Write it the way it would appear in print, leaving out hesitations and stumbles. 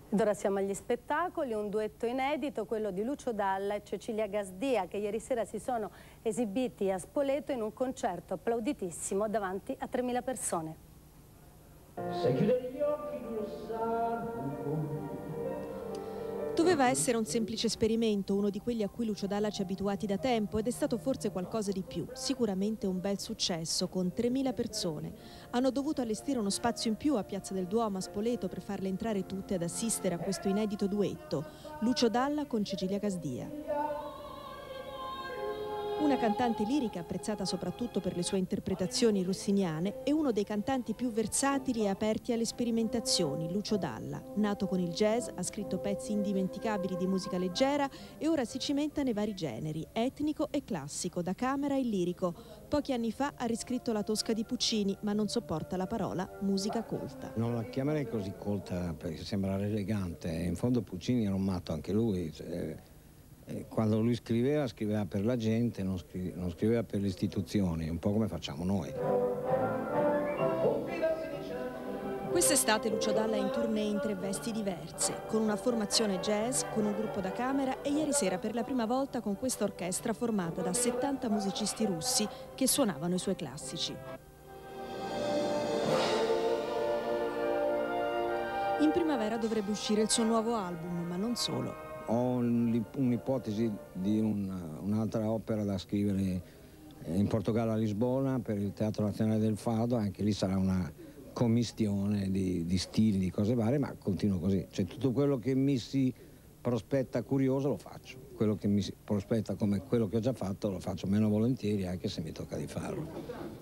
Ed ora siamo agli spettacoli, un duetto inedito, quello di Lucio Dalla e Cecilia Gasdia, che ieri sera si sono esibiti a Spoleto in un concerto applauditissimo davanti a 3.000 persone. Se chiudere gli occhi lo sa. Doveva essere un semplice esperimento, uno di quelli a cui Lucio Dalla ci ha abituati da tempo, ed è stato forse qualcosa di più, sicuramente un bel successo con 3.000 persone. Hanno dovuto allestire uno spazio in più a Piazza del Duomo a Spoleto per farle entrare tutte ad assistere a questo inedito duetto, Lucio Dalla con Cecilia Gasdia. Una cantante lirica apprezzata soprattutto per le sue interpretazioni rossiniane e uno dei cantanti più versatili e aperti alle sperimentazioni, Lucio Dalla. Nato con il jazz, ha scritto pezzi indimenticabili di musica leggera e ora si cimenta nei vari generi, etnico e classico, da camera e lirico. Pochi anni fa ha riscritto La Tosca di Puccini, ma non sopporta la parola musica colta. Non la chiamerei così colta perché sembra elegante, in fondo Puccini era un matto anche lui. Quando lui scriveva per la gente, non scriveva per le istituzioni, un po' come facciamo noi. Quest'estate Lucio Dalla è in tournée in 3 vesti diverse, con una formazione jazz, con un gruppo da camera e ieri sera per la prima volta con questa orchestra formata da 70 musicisti russi che suonavano i suoi classici. In primavera dovrebbe uscire il suo nuovo album, ma non solo. Ho un'ipotesi di un'altra opera da scrivere in Portogallo a Lisbona per il Teatro Nazionale del Fado, anche lì sarà una commistione di stili, di cose varie, ma continuo così. Cioè tutto quello che mi si prospetta curioso lo faccio, quello che mi si prospetta come quello che ho già fatto lo faccio meno volentieri, anche se mi tocca di farlo.